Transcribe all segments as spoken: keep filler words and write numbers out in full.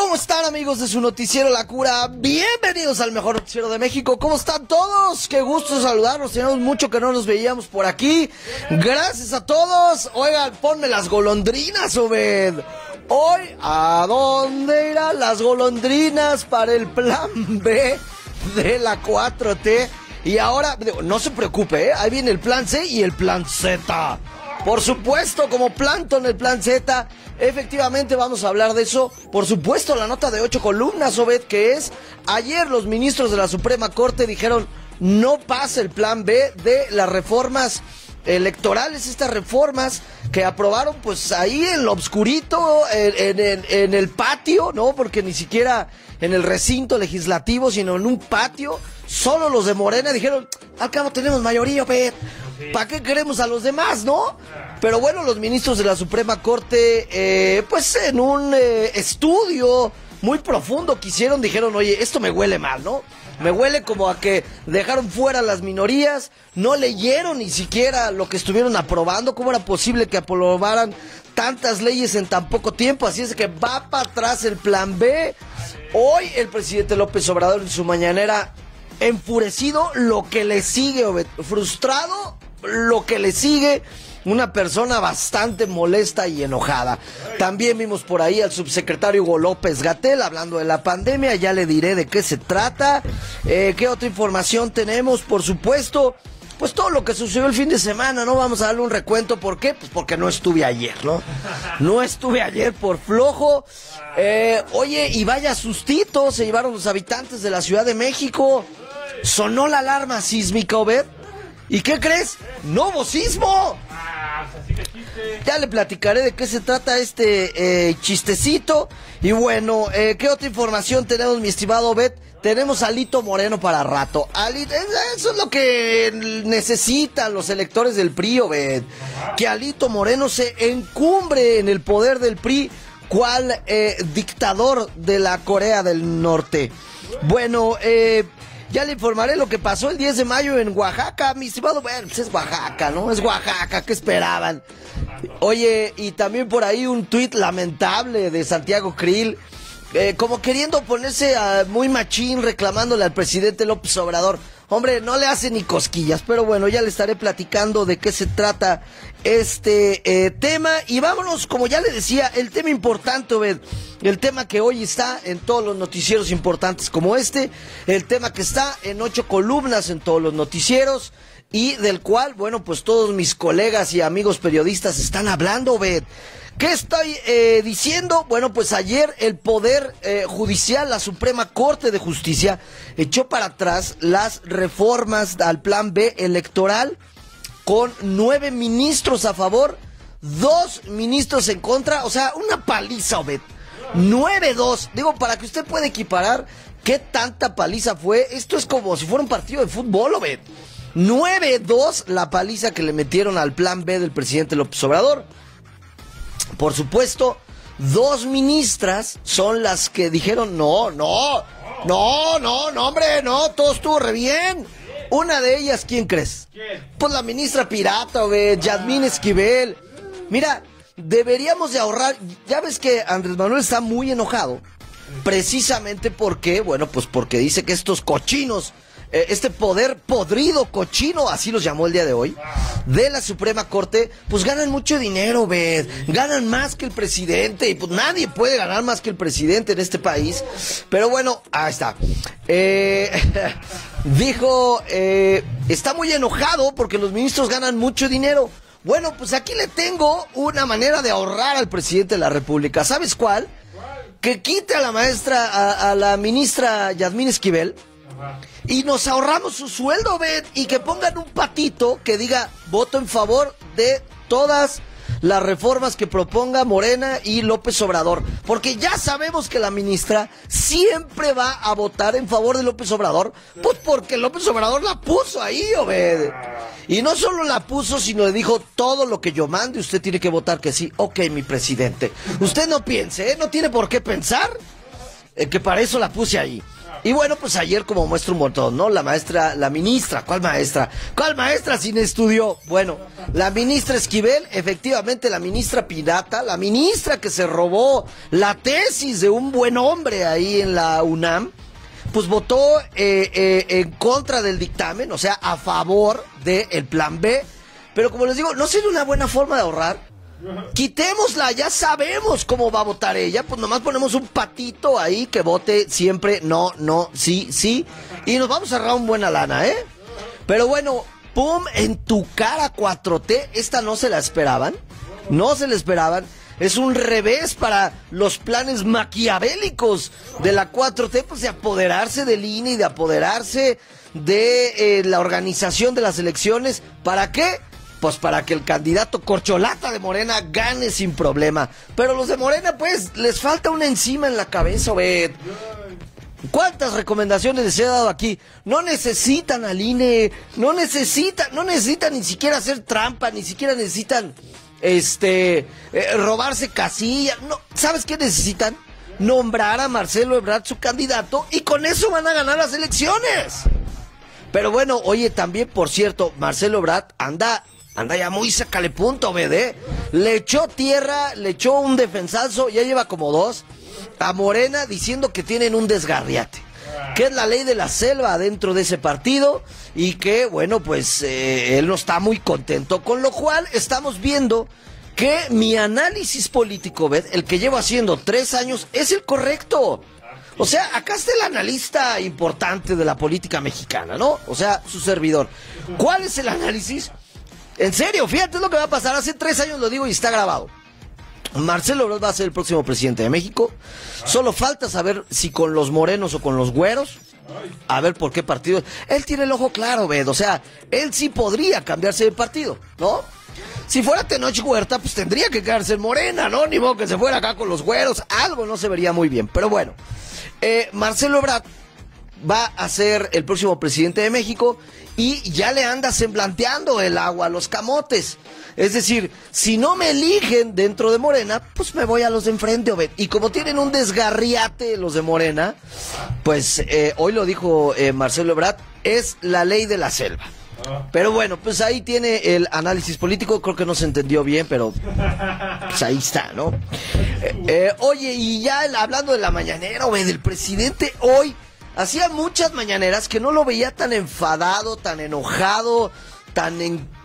¿Cómo están, amigos de su noticiero La Cura? Bienvenidos al mejor noticiero de México. ¿Cómo están todos? Qué gusto saludarlos. Tenemos mucho que no nos veíamos por aquí. Gracias a todos. Oigan, ponme las golondrinas, Obed. Hoy, ¿a dónde irán las golondrinas para el plan B de la cuatro T? Y ahora, no se preocupe, ¿eh? Ahí viene el plan C y el plan Z. Por supuesto, como Plankton, el plan Z. Efectivamente, vamos a hablar de eso. Por supuesto, la nota de ocho columnas, Obed, que es: ayer los ministros de la Suprema Corte dijeron no pasa el plan B de las reformas electorales, estas reformas que aprobaron pues ahí en lo obscurito, en, en, en el patio, ¿no? Porque ni siquiera en el recinto legislativo, sino en un patio. Solo los de Morena dijeron, al cabo tenemos mayoría, Obed, ¿para qué queremos a los demás, no? Pero bueno, los ministros de la Suprema Corte, eh, pues en un eh, estudio muy profundo que hicieron, dijeron, oye, esto me huele mal, ¿no? Me huele como a que dejaron fuera las minorías, no leyeron ni siquiera lo que estuvieron aprobando. ¿Cómo era posible que aprobaran tantas leyes en tan poco tiempo? Así es que va para atrás el plan B. Hoy el presidente López Obrador en su mañanera, enfurecido, lo que le sigue, Obed, frustrado, lo que le sigue, una persona bastante molesta y enojada. También vimos por ahí al subsecretario Hugo López-Gatell hablando de la pandemia, ya le diré de qué se trata. Eh, ¿qué otra información tenemos? Por supuesto, pues todo lo que sucedió el fin de semana, ¿no? Vamos a darle un recuento. ¿Por qué? Pues porque no estuve ayer, ¿no? No estuve ayer por flojo. Eh, oye, y vaya sustito se llevaron los habitantes de la Ciudad de México. Sonó la alarma sísmica, Obed. ¿Y qué crees? ¡No hubo sismo! Ya le platicaré de qué se trata este eh, chistecito. Y bueno, eh, ¿qué otra información tenemos, mi estimado Obed? Tenemos a Alito Moreno para rato. Alito, eso es lo que necesitan los electores del P R I, Obed. Que Alito Moreno se encumbre en el poder del P R I, cual eh, dictador de la Corea del Norte. Bueno, eh... ya le informaré lo que pasó el diez de mayo en Oaxaca, mi estimado. Bueno, pues es Oaxaca, ¿no? Es Oaxaca, ¿qué esperaban? Oye, y también por ahí un tuit lamentable de Santiago Krill, eh, como queriendo ponerse a muy machín, reclamándole al presidente López Obrador. Hombre, no le hace ni cosquillas, pero bueno, ya le estaré platicando de qué se trata este eh, tema. Y vámonos, como ya le decía, el tema importante, Obed, el tema que hoy está en todos los noticieros importantes como este, el tema que está en ocho columnas en todos los noticieros y del cual, bueno, pues todos mis colegas y amigos periodistas están hablando, Obed. ¿Qué estoy eh, diciendo? Bueno, pues ayer el Poder eh, Judicial, la Suprema Corte de Justicia, echó para atrás las reformas al plan B electoral con nueve ministros a favor, dos ministros en contra, o sea, una paliza, Obed. nueve dos. Digo, para que usted pueda equiparar qué tanta paliza fue, esto es como si fuera un partido de fútbol, Obed. nueve dos la paliza que le metieron al plan B del presidente López Obrador. Por supuesto, dos ministras son las que dijeron no, no, no, no, no, hombre, no, todo estuvo re bien. Una de ellas, ¿quién crees? ¿Quién? Pues la ministra pirata, Obed, Yasmín Esquivel. Mira, deberíamos de ahorrar. Ya ves que Andrés Manuel está muy enojado, precisamente porque, bueno, pues porque dice que estos cochinos, eh, este poder podrido, cochino, así los llamó el día de hoy, de la Suprema Corte, pues ganan mucho dinero, Obed, ganan más que el presidente, y pues nadie puede ganar más que el presidente en este país. Pero bueno, ahí está. Eh, dijo, eh, está muy enojado porque los ministros ganan mucho dinero. Bueno, pues aquí le tengo una manera de ahorrar al presidente de la República. ¿Sabes cuál? Que quite a la maestra, a, a la ministra Yasmín Esquivel, y nos ahorramos su sueldo, Obed, y que pongan un patito que diga voto en favor de todas las reformas que proponga Morena y López Obrador, porque ya sabemos que la ministra siempre va a votar en favor de López Obrador, pues porque López Obrador la puso ahí, Obed. Y no solo la puso, sino le dijo todo lo que yo mande, usted tiene que votar que sí. Ok, mi presidente, usted no piense, ¿eh? No tiene por qué pensar, eh, que para eso la puse ahí. Y bueno, pues ayer como muestra un montón, ¿no? La maestra, la ministra, ¿cuál maestra? ¿Cuál maestra sin estudió? Bueno, la ministra Esquivel, efectivamente la ministra pirata, la ministra que se robó la tesis de un buen hombre ahí en la UNAM, pues votó eh, eh, en contra del dictamen, o sea, a favor del plan B. Pero como les digo, ¿no sería una buena forma de ahorrar? Quitémosla, ya sabemos cómo va a votar ella, pues nomás ponemos un patito ahí que vote siempre no, no, sí, sí, y nos vamos a ahorrar una buena lana, ¿eh? Pero bueno, pum, en tu cara cuatro T, esta no se la esperaban, no se la esperaban, es un revés para los planes maquiavélicos de la cuatro T, pues de apoderarse del I N E y de apoderarse de eh, la organización de las elecciones, ¿para qué? Pues para que el candidato corcholata de Morena gane sin problema. Pero los de Morena, pues, les falta una enzima en la cabeza, Obed. ¿Cuántas recomendaciones les he dado aquí? No necesitan al I N E, no necesitan, no necesitan ni siquiera hacer trampa, ni siquiera necesitan, este, eh, robarse casillas. No, ¿sabes qué necesitan? Nombrar a Marcelo Ebrard su candidato y con eso van a ganar las elecciones. Pero bueno, oye, también, por cierto, Marcelo Ebrard anda... Anda ya muy sácale punto, ¿verdad? Le echó tierra, le echó un defensazo, ya lleva como dos, a Morena diciendo que tienen un desgarriate, que es la ley de la selva dentro de ese partido y que, bueno, pues eh, él no está muy contento, con lo cual estamos viendo que mi análisis político, ¿ves? El que llevo haciendo tres años, es el correcto. O sea, acá está el analista importante de la política mexicana, ¿no? O sea, su servidor. ¿Cuál es el análisis? En serio, fíjate lo que va a pasar. Hace tres años lo digo y está grabado. Marcelo Ebrard va a ser el próximo presidente de México. Solo falta saber si con los morenos o con los güeros. A ver por qué partido. Él tiene el ojo claro, Bed. O sea, él sí podría cambiarse de partido, ¿no? Si fuera Tenoch Huerta, pues tendría que quedarse en Morena, ¿no? Ni modo que se fuera acá con los güeros. Algo no se vería muy bien. Pero bueno, eh, Marcelo Ebrard va a ser el próximo presidente de México y ya le anda semblanteando el agua a los camotes. Es decir, si no me eligen dentro de Morena, pues me voy a los de enfrente, Obed. Y como tienen un desgarriate los de Morena, pues eh, hoy lo dijo eh, Marcelo Ebrard, es la ley de la selva. Pero bueno, pues ahí tiene el análisis político, creo que no se entendió bien, pero pues ahí está, ¿no? Eh, eh, oye, y ya el, hablando de la mañanera, Obed, el presidente hoy hacía muchas mañaneras que no lo veía tan enfadado, tan enojado, tan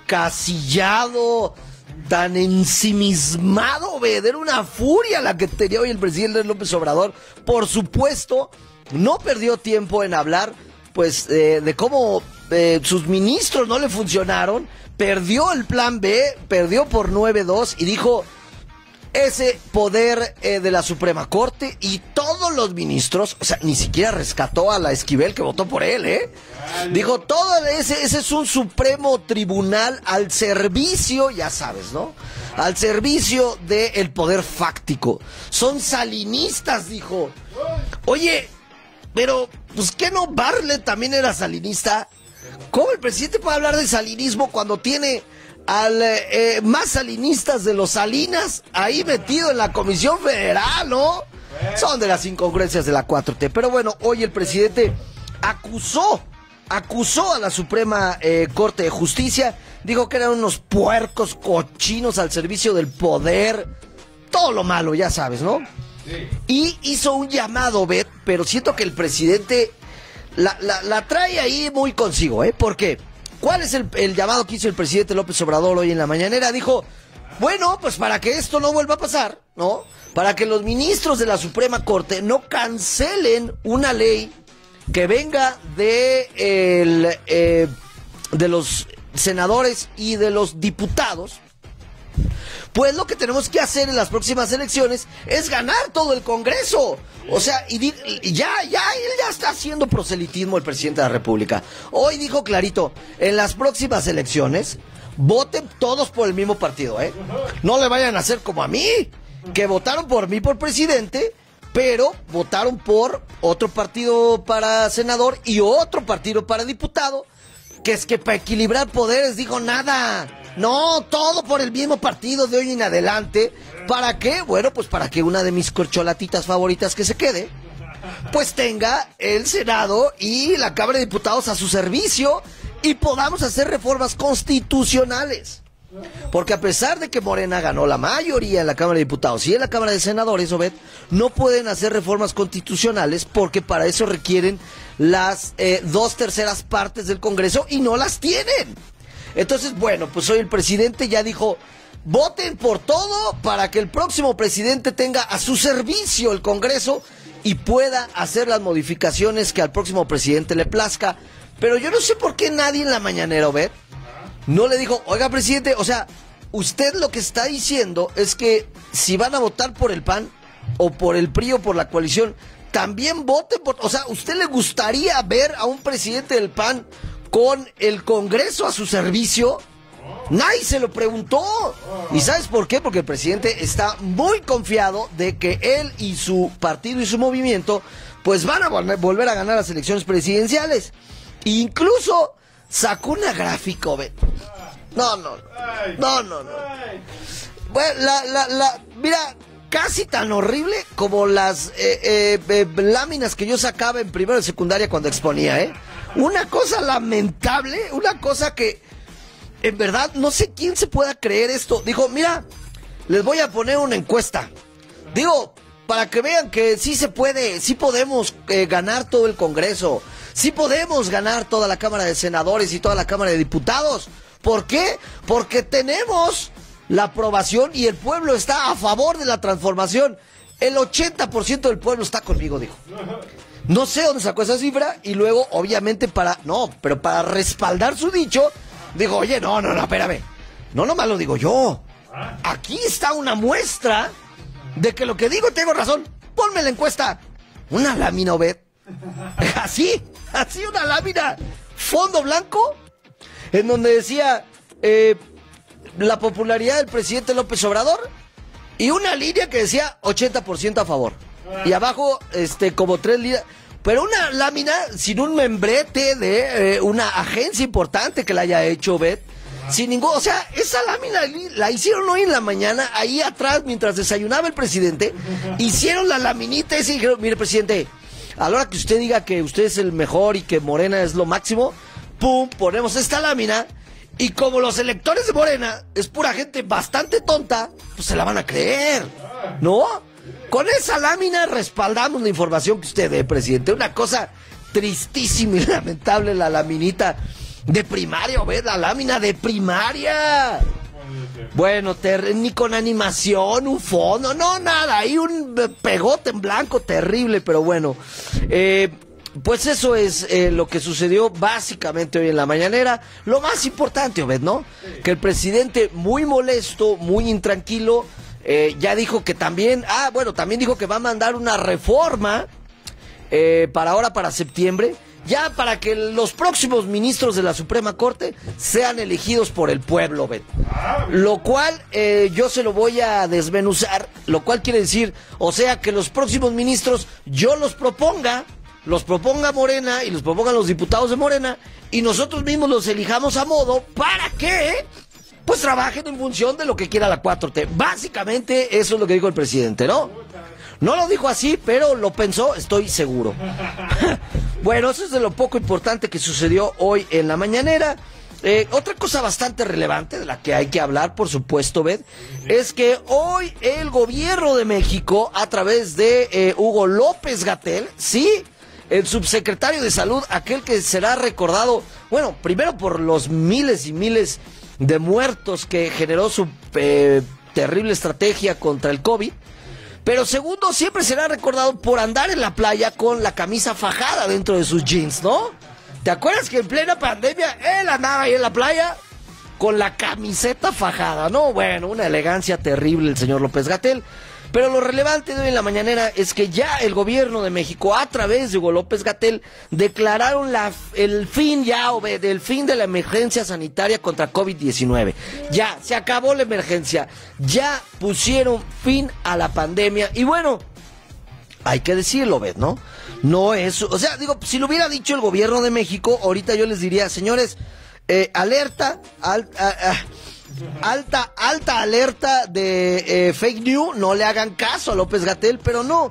encasillado, tan ensimismado, ¿ved? Era una furia la que tenía hoy el presidente López Obrador. Por supuesto, no perdió tiempo en hablar, pues, eh, de cómo eh, sus ministros no le funcionaron, perdió el plan B, perdió por nueve dos y dijo... Ese poder eh, de la Suprema Corte y todos los ministros, o sea, ni siquiera rescató a la Esquivel que votó por él, ¿eh? Dijo, todo ese, ese es un Supremo Tribunal al servicio, ya sabes, ¿no? Al servicio del poder fáctico. Son salinistas, dijo. Oye, pero, pues, ¿qué no? Bartlett también era salinista. ¿Cómo el presidente puede hablar de salinismo cuando tiene... al eh, más salinistas de los Salinas ahí metido en la Comisión Federal, ¿no? Son de las incongruencias de la cuatro T. Pero bueno, hoy el presidente acusó, acusó a la Suprema eh, Corte de Justicia, dijo que eran unos puercos cochinos al servicio del poder, todo lo malo, ya sabes, ¿no? Y hizo un llamado, Bet, pero siento que el presidente la, la, la trae ahí muy consigo, ¿eh? ¿Por qué? ¿Cuál es el, el llamado que hizo el presidente López Obrador hoy en la mañanera? Dijo, bueno, pues para que esto no vuelva a pasar, ¿no? Para que los ministros de la Suprema Corte no cancelen una ley que venga de, el, eh, de los senadores y de los diputados, pues lo que tenemos que hacer en las próximas elecciones es ganar todo el Congreso. O sea, y, di, y ya, ya, él ya está haciendo proselitismo el presidente de la República. Hoy dijo clarito, en las próximas elecciones, voten todos por el mismo partido, ¿eh? No le vayan a hacer como a mí, que votaron por mí por presidente, pero votaron por otro partido para senador y otro partido para diputado, que es que para equilibrar poderes dijo nada. No, todo por el mismo partido de hoy en adelante. ¿Para qué? Bueno, pues para que una de mis corcholatitas favoritas que se quede. pues tenga el Senado y la Cámara de Diputados a su servicio y podamos hacer reformas constitucionales. Porque a pesar de que Morena ganó la mayoría en la Cámara de Diputados y en la Cámara de Senadores, Obed, no pueden hacer reformas constitucionales porque para eso requieren las eh, dos terceras partes del Congreso y no las tienen. Entonces, bueno, pues hoy el presidente ya dijo, voten por todo para que el próximo presidente tenga a su servicio el Congreso y pueda hacer las modificaciones que al próximo presidente le plazca. Pero yo no sé por qué nadie en la mañanera, Obed, no le dijo, oiga, presidente, o sea, usted lo que está diciendo es que si van a votar por el P A N o por el P R I o por la coalición, también voten por... O sea, ¿usted le gustaría ver a un presidente del P A N con el Congreso a su servicio? Nadie se lo preguntó. ¿Y sabes por qué? Porque el presidente está muy confiado de que él y su partido y su movimiento pues van a volver a ganar las elecciones presidenciales. Incluso sacó una gráfica, ¿ve? No, no, no, no, no. Bueno, la, la, la, mira, casi tan horrible como las eh, eh, eh, láminas que yo sacaba en primero de secundaria cuando exponía, ¿eh? Una cosa lamentable, una cosa que, en verdad, no sé quién se pueda creer esto. Dijo, mira, les voy a poner una encuesta. Digo, para que vean que sí se puede, sí podemos eh, ganar todo el Congreso. Sí podemos ganar toda la Cámara de Senadores y toda la Cámara de Diputados. ¿Por qué? Porque tenemos la aprobación y el pueblo está a favor de la transformación. El ochenta por ciento del pueblo está conmigo, dijo. No sé dónde sacó esa cifra y luego, obviamente, para... No, pero para respaldar su dicho, dijo, oye, no, no, no, espérame. No, nomás lo digo yo. Aquí está una muestra de que lo que digo tengo razón. Ponme la encuesta. Una lámina, Obed. Así, así una lámina, fondo blanco, en donde decía eh, la popularidad del presidente López Obrador y una línea que decía ochenta por ciento a favor. Y abajo, este, como tres líneas, pero una lámina sin un membrete de eh, una agencia importante que la haya hecho, Bet. Sin ningún, o sea, esa lámina la hicieron hoy en la mañana, ahí atrás, mientras desayunaba el presidente, hicieron la laminita y dijeron, mire, presidente, a la hora que usted diga que usted es el mejor y que Morena es lo máximo, pum, ponemos esta lámina y como los electores de Morena es pura gente bastante tonta, pues se la van a creer, ¿no? Con esa lámina respaldamos la información que usted dé, presidente. Una cosa tristísima y lamentable, la laminita de primaria, ¿ves? La lámina de primaria. Bueno, ter ni con animación, un fondo, no, nada, hay un pegote en blanco terrible, pero bueno, eh, pues eso es eh, lo que sucedió básicamente hoy en la mañanera. Lo más importante, Obed, ¿no? Que el presidente muy molesto, muy intranquilo, eh, ya dijo que también, ah, bueno, también dijo que va a mandar una reforma eh, para ahora, para septiembre, ya para que los próximos ministros de la Suprema Corte sean elegidos por el pueblo, Bet. Lo cual eh, yo se lo voy a desmenuzar, lo cual quiere decir, o sea, que los próximos ministros yo los proponga, los proponga Morena y los propongan los diputados de Morena y nosotros mismos los elijamos a modo para que pues trabajen en función de lo que quiera la cuatro T. Básicamente eso es lo que dijo el presidente, ¿no? No lo dijo así, pero lo pensó, estoy seguro. Bueno, eso es de lo poco importante que sucedió hoy en la mañanera. Eh, otra cosa bastante relevante de la que hay que hablar, por supuesto, Bet, es que hoy el gobierno de México, a través de eh, Hugo López-Gatell, sí, el subsecretario de Salud, aquel que será recordado, bueno, primero por los miles y miles de muertos que generó su eh, terrible estrategia contra el COVID, pero segundo, siempre será recordado por andar en la playa con la camisa fajada dentro de sus jeans, ¿no? ¿Te acuerdas que en plena pandemia él andaba ahí en la playa con la camiseta fajada, ¿no? Bueno, una elegancia terrible el señor López-Gatell. Pero lo relevante de hoy en la mañanera es que ya el gobierno de México, a través de Hugo López-Gatell, declararon la, el fin ya, del fin de la emergencia sanitaria contra COVID diecinueve. Ya, se acabó la emergencia. Ya pusieron fin a la pandemia. Y bueno, hay que decirlo, ¿ves, no? No es, o sea, digo, si lo hubiera dicho el gobierno de México, ahorita yo les diría, señores, eh, alerta, al, a, a, alta, alta alerta de eh, fake news, no le hagan caso a López-Gatell, pero no,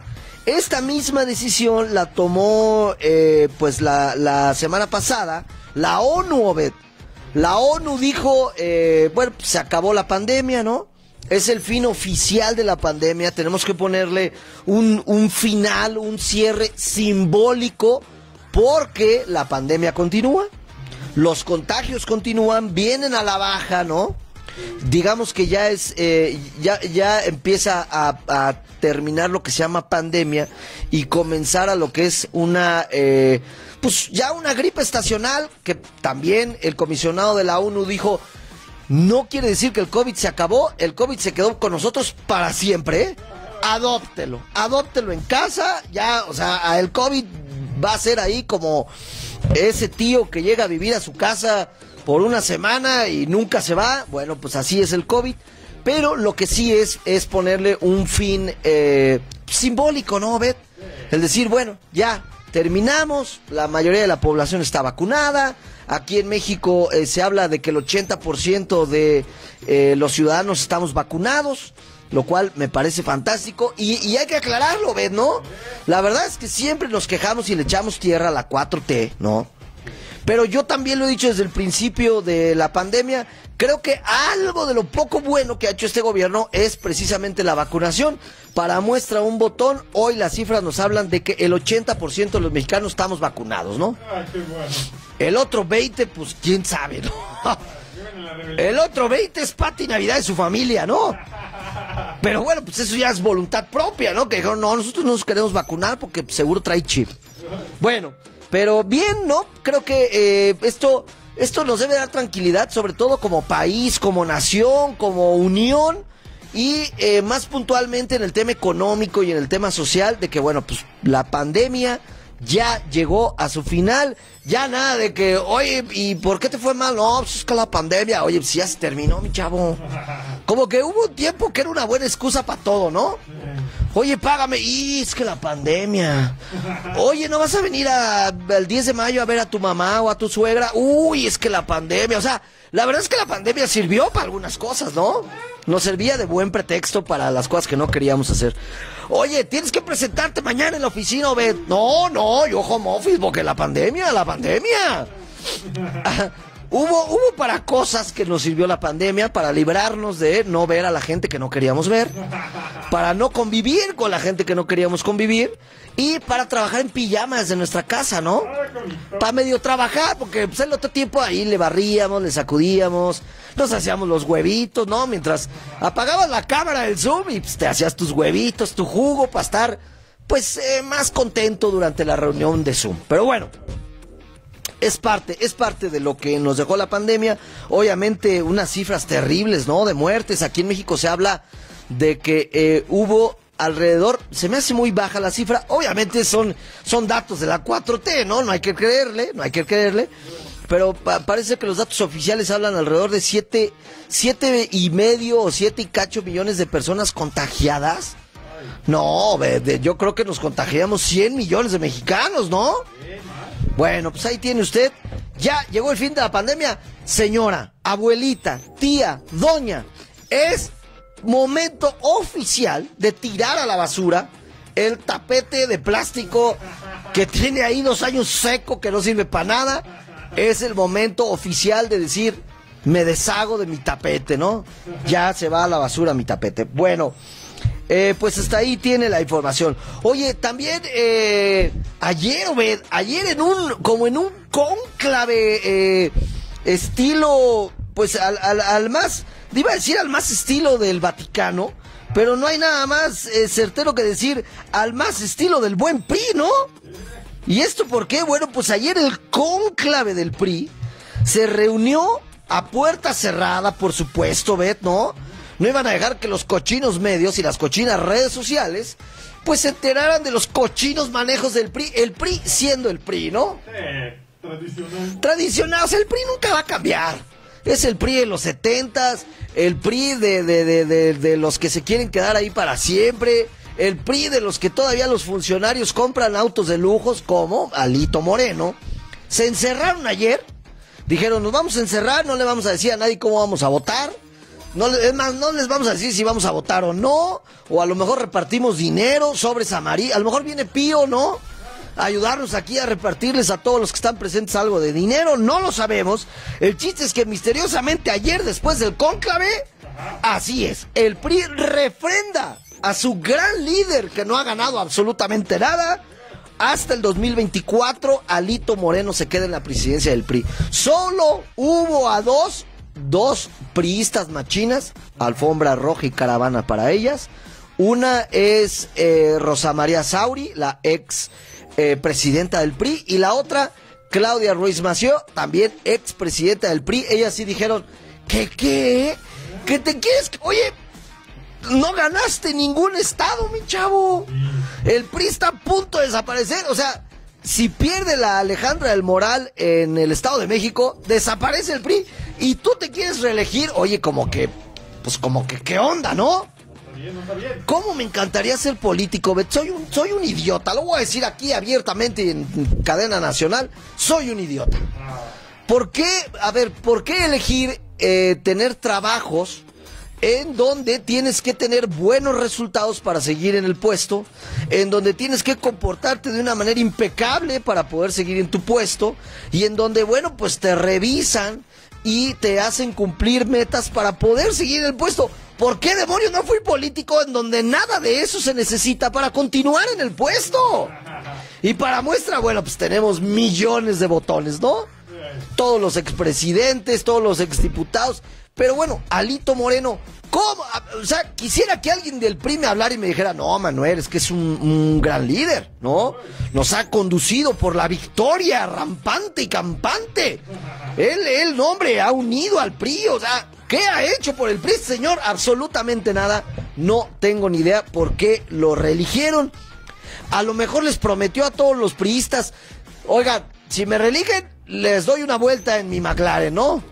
Esta misma decisión la tomó eh, pues la, la semana pasada la ONU, Obed. La ONU dijo, eh, bueno, se acabó la pandemia, ¿no? Es el fin oficial de la pandemia, tenemos que ponerle un, un final, un cierre simbólico, porque la pandemia continúa, los contagios continúan, vienen a la baja, ¿no? Digamos que ya es, eh, ya, ya empieza a, a terminar lo que se llama pandemia y comenzar a lo que es una, eh, pues ya una gripe estacional, que también el comisionado de la ONU dijo, no quiere decir que el COVID se acabó, el COVID se quedó con nosotros para siempre, ¿eh? Adóptelo, adóptelo en casa, ya, o sea, el COVID va a ser ahí como ese tío que llega a vivir a su casa por una semana y nunca se va. Bueno, pues así es el COVID, pero lo que sí es es ponerle un fin eh, simbólico, ¿no, Bet? El decir, bueno, ya terminamos, la mayoría de la población está vacunada, aquí en México eh, se habla de que el ochenta por ciento de eh, los ciudadanos estamos vacunados, lo cual me parece fantástico, y, y hay que aclararlo, Bet, ¿no? La verdad es que siempre nos quejamos y le echamos tierra a la cuatro T, ¿no? Pero yo también lo he dicho desde el principio de la pandemia, creo que algo de lo poco bueno que ha hecho este gobierno es precisamente la vacunación. Para muestra un botón, hoy las cifras nos hablan de que el ochenta por ciento de los mexicanos estamos vacunados, ¿no? Ay, qué bueno. El otro veinte, pues quién sabe, ¿no? El otro veinte es Pati Navidad de su familia, ¿no? Pero bueno, pues eso ya es voluntad propia, ¿no? Que dijeron, no, nosotros no nos queremos vacunar porque seguro trae chip. Bueno, pero bien, ¿no? Creo que eh, esto, esto nos debe dar tranquilidad, sobre todo como país, como nación, como unión, y eh, más puntualmente en el tema económico y en el tema social, de que, bueno, pues la pandemia ya llegó a su final. Ya nada de que, oye, ¿y por qué te fue mal? No, pues es que la pandemia, oye, pues ya se terminó, mi chavo. Como que hubo un tiempo que era una buena excusa para todo, ¿no? Oye, págame, y es que la pandemia. Oye, ¿no vas a venir a, el diez de mayo a ver a tu mamá o a tu suegra? Uy, es que la pandemia, o sea, la verdad es que la pandemia sirvió para algunas cosas, ¿no? Nos servía de buen pretexto para las cosas que no queríamos hacer. Oye, tienes que presentarte mañana en la oficina, Obed. No, no, yo home office, porque la pandemia, la pandemia. Hubo, hubo para cosas que nos sirvió la pandemia, para librarnos de no ver a la gente que no queríamos ver, para no convivir con la gente que no queríamos convivir, y para trabajar en pijama desde nuestra casa, ¿no? Para medio trabajar, porque pues, el otro tiempo ahí le barríamos, le sacudíamos, nos hacíamos los huevitos, ¿no? Mientras apagabas la cámara del Zoom y pues, te hacías tus huevitos, tu jugo, para estar pues eh, más contento durante la reunión de Zoom. Pero bueno, es parte, es parte de lo que nos dejó la pandemia. Obviamente unas cifras terribles, ¿no? De muertes. Aquí en México se habla de que eh, hubo alrededor, se me hace muy baja la cifra, obviamente son, son datos de la cuatro T, ¿no? No hay que creerle, no hay que creerle, pero pa parece que los datos oficiales hablan alrededor de siete, siete y medio o siete y cacho millones de personas contagiadas. No, de, de, yo creo que nos contagiamos cien millones de mexicanos, ¿no? Bueno, pues ahí tiene usted, ya llegó el fin de la pandemia. Señora, abuelita, tía, doña, es momento oficial de tirar a la basura el tapete de plástico que tiene ahí dos años seco, que no sirve para nada. Es el momento oficial de decir, me deshago de mi tapete, ¿no? Ya se va a la basura mi tapete. Bueno, eh, pues hasta ahí tiene la información. Oye, también eh, ayer, Obed, ayer en un, como en un cónclave eh, estilo, pues al, al, al más, iba a decir al más estilo del Vaticano, pero no hay nada más eh, certero que decir al más estilo del buen P R I, ¿no? ¿Y esto por qué? Bueno, pues ayer el cónclave del P R I se reunió a puerta cerrada, por supuesto, Bet, ¿no? No iban a dejar que los cochinos medios y las cochinas redes sociales pues se enteraran de los cochinos manejos del P R I, el P R I siendo el P R I, ¿no? Sí, tradicional. Tradicional, o sea, el P R I nunca va a cambiar. Es el P R I de los setentas, el P R I de, de, de, de, de los que se quieren quedar ahí para siempre, el P R I de los que todavía los funcionarios compran autos de lujos, como Alito Moreno. Se encerraron ayer, dijeron, nos vamos a encerrar, no le vamos a decir a nadie cómo vamos a votar, No, es más, no les vamos a decir si vamos a votar o no, o a lo mejor repartimos dinero, sobres amarillos, a lo mejor viene Pío, ¿no? A ayudarnos aquí a repartirles a todos los que están presentes algo de dinero, no lo sabemos. El chiste es que misteriosamente ayer, después del cónclave, así es, el P R I refrenda a su gran líder que no ha ganado absolutamente nada. Hasta el dos mil veinticuatro, Alito Moreno se queda en la presidencia del P R I. Solo hubo a dos, dos priistas machinas, alfombra roja y caravana para ellas. Una es eh, Rosa María Sauri, la ex eh, presidenta del P R I, y la otra, Claudia Ruiz Massieu, también ex presidenta del P R I. Ellas sí dijeron, ¿qué qué? ¿Que te quieres? Oye, no ganaste ningún estado, mi chavo. El P R I está a punto de desaparecer. O sea, si pierde la Alejandra del Moral en el Estado de México, desaparece el P R I. Y tú te quieres reelegir. Oye, como que, pues como que, ¿qué onda, no? Está bien, no está bien. ¿Cómo me encantaría ser político, Bet? Soy un, soy un idiota. Lo voy a decir aquí abiertamente en cadena nacional. Soy un idiota. ¿Por qué, a ver, por qué elegir eh, tener trabajos en donde tienes que tener buenos resultados para seguir en el puesto, en donde tienes que comportarte de una manera impecable para poder seguir en tu puesto, y en donde, bueno, pues te revisan y te hacen cumplir metas para poder seguir en el puesto? ¿Por qué demonios no fui político en donde nada de eso se necesita para continuar en el puesto? Y para muestra, bueno, pues tenemos millones de botones, ¿no? Todos los expresidentes, todos los exdiputados. Pero bueno, Alito Moreno, ¿cómo? O sea, quisiera que alguien del P R I me hablara y me dijera, no, Manuel, es que es un, un gran líder, ¿no? Nos ha conducido por la victoria rampante y campante. Él, él, no, hombre, ha unido al P R I, o sea, ¿qué ha hecho por el P R I, señor? Absolutamente nada. No tengo ni idea por qué lo reeligieron. A lo mejor les prometió a todos los priistas, oigan, si me reeligen, les doy una vuelta en mi McLaren, ¿no?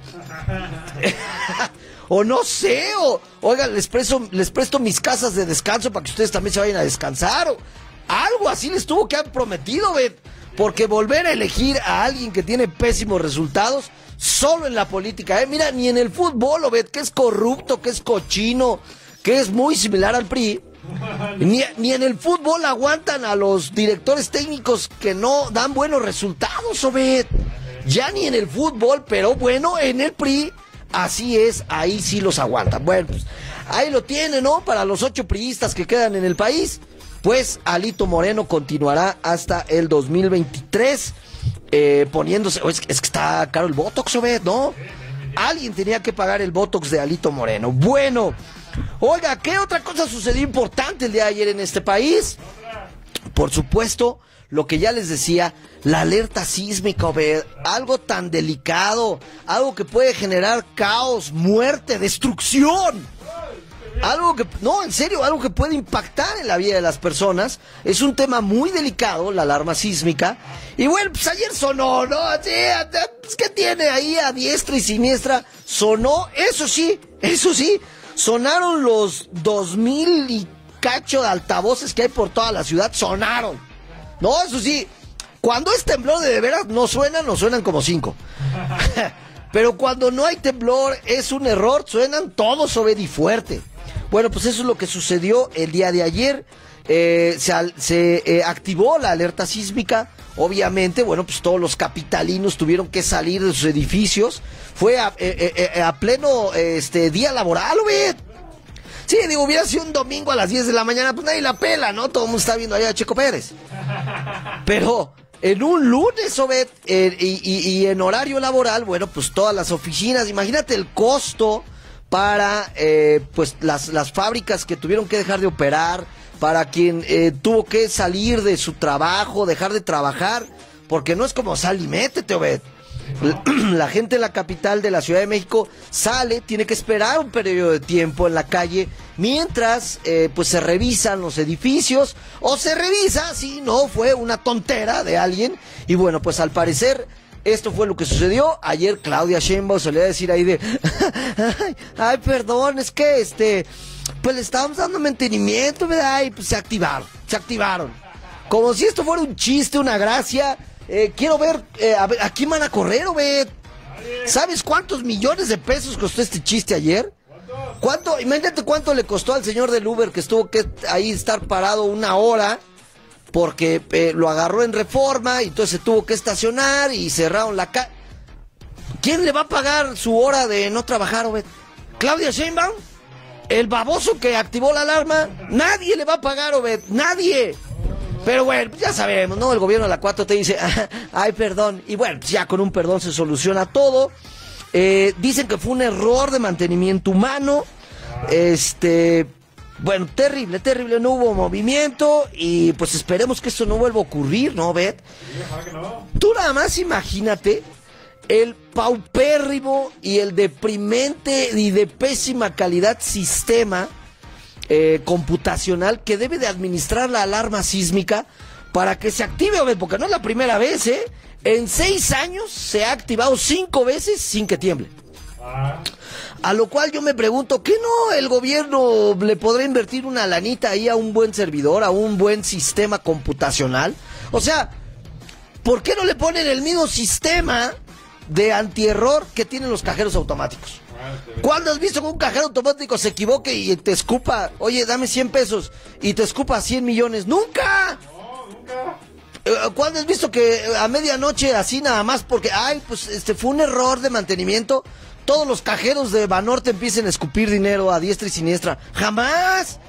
O no sé, o oigan, les presto, les presto mis casas de descanso para que ustedes también se vayan a descansar, o algo así les tuvo que haber prometido, ¿ven? Porque volver a elegir a alguien que tiene pésimos resultados, solo en la política, ¿eh? Mira, ni en el fútbol, ¿o ven? Que es corrupto, que es cochino, que es muy similar al P R I. Ni, ni en el fútbol aguantan a los directores técnicos que no dan buenos resultados, Obed. Ya ni en el fútbol, pero bueno, en el P R I, así es, ahí sí los aguantan. Bueno, pues ahí lo tienen, ¿no? Para los ocho priistas que quedan en el país, pues Alito Moreno continuará hasta el dos mil veintitrés, eh, poniéndose, es, es que está caro el Botox, Obed, ¿no? Alguien tenía que pagar el Botox de Alito Moreno. Bueno, oiga, ¿qué otra cosa sucedió importante el día de ayer en este país? Por supuesto, lo que ya les decía, la alerta sísmica, Obed, algo tan delicado, algo que puede generar caos, muerte, destrucción. Algo que, no, en serio, algo que puede impactar en la vida de las personas. Es un tema muy delicado, la alarma sísmica. Y bueno, pues ayer sonó, ¿no? Sí, pues, ¿qué tiene ahí a diestra y siniestra? Sonó, eso sí, eso sí, sonaron los dos mil y cacho de altavoces que hay por toda la ciudad, sonaron. No, eso sí, cuando es temblor de, de veras no suenan, no suenan como cinco. Pero cuando no hay temblor, es un error, suenan todos, Obed, y fuerte. Bueno, pues eso es lo que sucedió el día de ayer. Eh, se se eh, activó la alerta sísmica. Obviamente, bueno, pues todos los capitalinos tuvieron que salir de sus edificios. Fue a, eh, eh, a pleno este, día laboral, Obed. Sí, digo, hubiera sido un domingo a las diez de la mañana, pues nadie la pela, ¿no? Todo el mundo está viendo allá a Checo Pérez. Pero en un lunes, Obed, eh, y, y, y en horario laboral, bueno, pues todas las oficinas, imagínate el costo para eh, pues las, las fábricas que tuvieron que dejar de operar, para quien eh, tuvo que salir de su trabajo, dejar de trabajar, porque no es como sal y métete, Obed. La gente en la capital de la Ciudad de México sale, tiene que esperar un periodo de tiempo en la calle mientras eh, pues se revisan los edificios, o se revisa si no fue una tontera de alguien. Y bueno, pues al parecer esto fue lo que sucedió. Ayer Claudia Sheinbaum solía decir ahí de ay, ay, perdón, es que este pues le estábamos dando mantenimiento, ¿verdad? Y pues se activaron, se activaron. Como si esto fuera un chiste, una gracia. Eh, quiero ver, eh, a ver, ¿a quién van a correr, Obed? ¿Sabes cuántos millones de pesos costó este chiste ayer? ¿Cuánto? Imagínate cuánto le costó al señor del Uber que estuvo que ahí estar parado una hora porque eh, lo agarró en Reforma y entonces se tuvo que estacionar y cerraron la calle. ¿Quién le va a pagar su hora de no trabajar, Obed? ¿Claudia Sheinbaum? ¿El baboso que activó la alarma? Nadie le va a pagar, Obed, nadie. Pero bueno, ya sabemos, ¿no? El gobierno de la cuatro T dice, ay, perdón. Y bueno, pues ya con un perdón se soluciona todo. Eh, dicen que fue un error de mantenimiento humano. Este, bueno, terrible, terrible, no hubo movimiento. Y pues esperemos que esto no vuelva a ocurrir, ¿no, Obed? Tú nada más imagínate el paupérrimo y el deprimente y de pésima calidad sistema eh, computacional que debe de administrar la alarma sísmica para que se active, Obed, porque no es la primera vez, ¿eh? En seis años se ha activado cinco veces sin que tiemble. Ah. A lo cual yo me pregunto, ¿qué no el gobierno le podrá invertir una lanita ahí a un buen servidor, a un buen sistema computacional? O sea, ¿por qué no le ponen el mismo sistema de antierror que tienen los cajeros automáticos? ¿Cuándo has visto que un cajero automático se equivoque y te escupa, oye, dame cien pesos y te escupa cien millones? ¡Nunca! No, nunca. ¿Cuándo has visto que a medianoche así nada más porque, ay, pues este fue un error de mantenimiento, todos los cajeros de Banorte empiecen a escupir dinero a diestra y siniestra? ¡Jamás!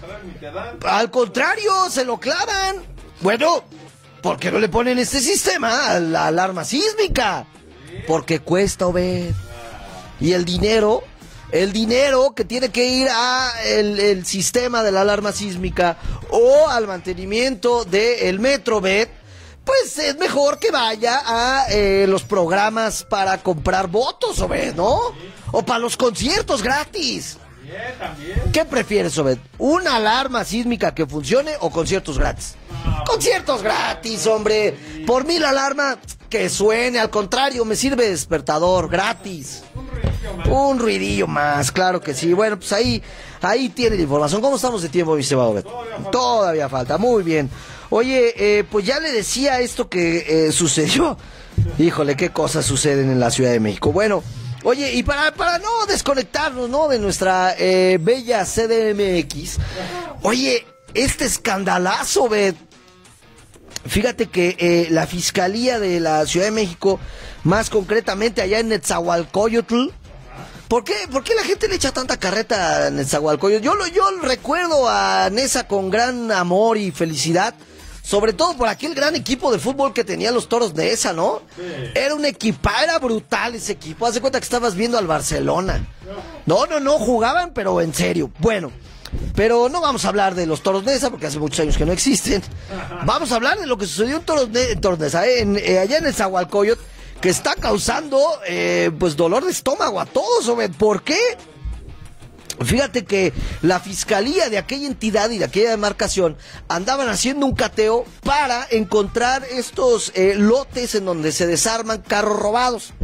Al contrario, se lo clavan. Bueno, ¿por qué no le ponen este sistema a la alarma sísmica? Porque cuesta, Obed. Y el dinero, el dinero que tiene que ir a el, el sistema de la alarma sísmica o al mantenimiento del metro, Obed, pues es mejor que vaya a eh, los programas para comprar votos, Obed, ¿no? O para los conciertos gratis. También, también. ¿Qué prefieres, Obed? ¿Una alarma sísmica que funcione o conciertos gratis? No. Conciertos gratis, hombre. Por mí la alarma que suene, al contrario, me sirve de despertador, gratis. Un ruidillo más. Un ruidillo más, claro que sí. Bueno, pues ahí, ahí tiene la información. ¿Cómo estamos de tiempo, mi estimado Obed? Todavía falta. Todavía falta, muy bien. Oye, eh, pues ya le decía esto que eh, sucedió. Híjole, qué cosas suceden en la Ciudad de México. Bueno, oye, y para, para no desconectarnos, ¿no?, de nuestra eh, bella C D M X, oye, este escandalazo, Obed. Fíjate que eh, la Fiscalía de la Ciudad de México, más concretamente allá en Netzahualcóyotl, ¿por qué, ¿por qué la gente le echa tanta carreta a Netzahualcóyotl? Yo, lo, yo recuerdo a Nesa con gran amor y felicidad, sobre todo por aquel gran equipo de fútbol que tenía los Toros Nesa, ¿no? Sí. Era un equipo, era brutal ese equipo. Haz de cuenta que estabas viendo al Barcelona. No, no, no, jugaban, pero en serio. Bueno, pero no vamos a hablar de los Toros Nesa, porque hace muchos años que no existen. Vamos a hablar de lo que sucedió en Toros, en Toros Nesa, ¿eh? en, eh, allá en el Zahualcóyotl, que está causando eh, pues dolor de estómago a todos, Obed. ¿Por qué? Fíjate que la fiscalía de aquella entidad y de aquella demarcación andaban haciendo un cateo para encontrar estos eh, lotes en donde se desarman carros robados.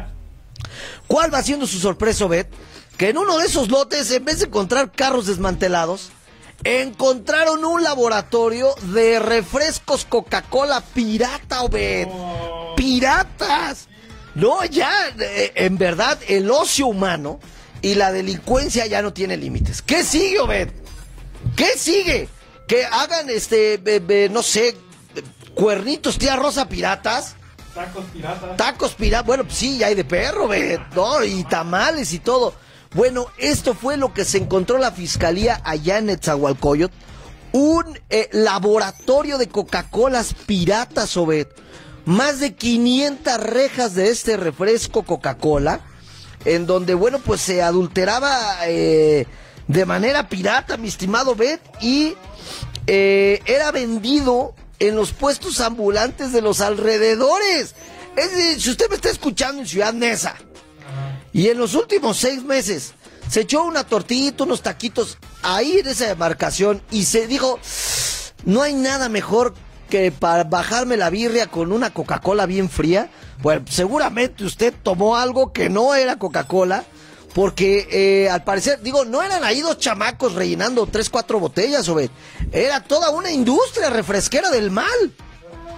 ¿Cuál va siendo su sorpresa, Obed? Que en uno de esos lotes, en vez de encontrar carros desmantelados, encontraron un laboratorio de refrescos Coca-Cola pirata, Obed. ¡Piratas! No, ya, eh, en verdad, el ocio humano y la delincuencia ya no tiene límites. ¿Qué sigue, Obed? ¿Qué sigue? Que hagan, este, eh, eh, no sé, eh, cuernitos tía Rosa piratas. Tacos piratas. Tacos piratas. Bueno, pues sí, ya hay de perro, Obed, ¿no? Y tamales y todo. Bueno, esto fue lo que se encontró la fiscalía allá en Netzahualcóyotl. Un eh, laboratorio de Coca-Colas piratas, Obed. Más de quinientas rejas de este refresco Coca-Cola, en donde, bueno, pues se adulteraba eh, de manera pirata, mi estimado Obed, y eh, era vendido en los puestos ambulantes de los alrededores. Es decir, si usted me está escuchando en Ciudad Neza, y en los últimos seis meses se echó una tortillita, unos taquitos ahí en esa demarcación, y se dijo, no hay nada mejor que para bajarme la birria con una Coca-Cola bien fría. Bueno, seguramente usted tomó algo que no era Coca-Cola, porque eh, al parecer, digo, no eran ahí dos chamacos rellenando tres, cuatro botellas, Obed. Era toda una industria refresquera del mal.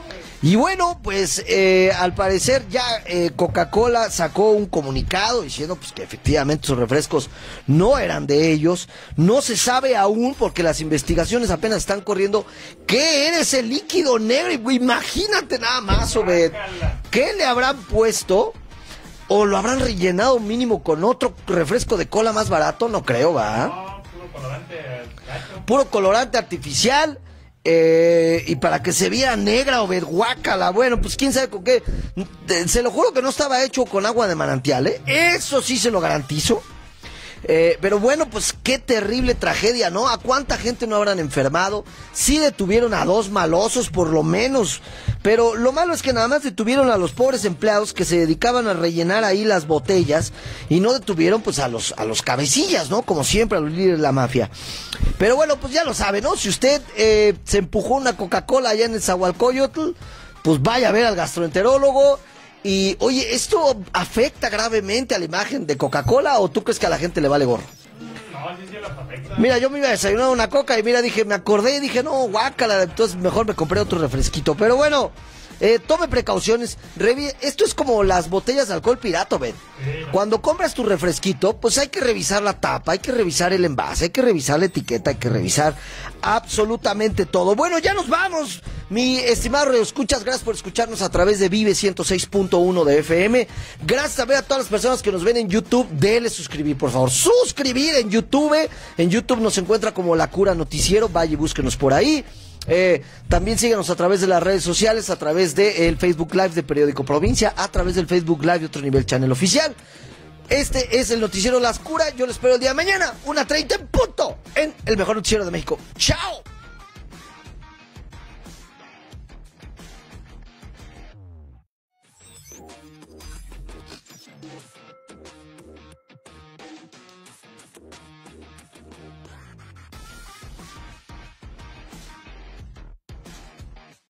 Y bueno, pues eh, al parecer ya eh, Coca-Cola sacó un comunicado diciendo pues que efectivamente sus refrescos no eran de ellos. No se sabe aún porque las investigaciones apenas están corriendo qué era ese líquido negro. Imagínate nada más, Obed. ¿Qué le habrán puesto? ¿O lo habrán rellenado mínimo con otro refresco de cola más barato? No creo, ¿va? No, puro colorante gacho. Puro colorante artificial. Eh, y para que se viera negra o guácala, bueno, pues quién sabe con qué. Se lo juro que no estaba hecho con agua de manantial, ¿eh? Eso sí se lo garantizo. Eh, pero bueno, pues qué terrible tragedia, ¿no? ¿A cuánta gente no habrán enfermado? Sí detuvieron a dos malosos, por lo menos. Pero lo malo es que nada más detuvieron a los pobres empleados que se dedicaban a rellenar ahí las botellas y no detuvieron pues a los, a los cabecillas, ¿no? Como siempre, a los líderes de la mafia. Pero bueno, pues ya lo sabe, ¿no? Si usted eh, se empujó una Coca-Cola allá en el Zahualcóyotl, pues vaya a ver al gastroenterólogo. Y, oye, ¿esto afecta gravemente a la imagen de Coca-Cola o tú crees que a la gente le vale gorro? No, sí, sí, los afecta. Mira, yo me iba a desayunar una coca y mira, dije, me acordé y dije, no, guácala, entonces mejor me compré otro refresquito. Pero bueno, eh, tome precauciones. Revi- Esto es como las botellas de alcohol pirata, ¿ven? Sí. Cuando compras tu refresquito, pues hay que revisar la tapa, hay que revisar el envase, hay que revisar la etiqueta, hay que revisar absolutamente todo. Bueno, ya nos vamos, mi estimado Radio Escuchas, gracias por escucharnos a través de Vive ciento seis punto uno de F M. Gracias también a todas las personas que nos ven en YouTube. Denle suscribir, por favor. Suscribir en YouTube. En YouTube nos encuentra como La Cura Noticiero. Vaya y búsquenos por ahí. Eh, también síganos a través de las redes sociales, a través del Facebook Live de Periódico Provincia, a través del Facebook Live de Otro Nivel Channel Oficial. Este es el noticiero Las Cura. Yo lo espero el día de mañana, una treinta en punto, en el mejor noticiero de México. ¡Chao!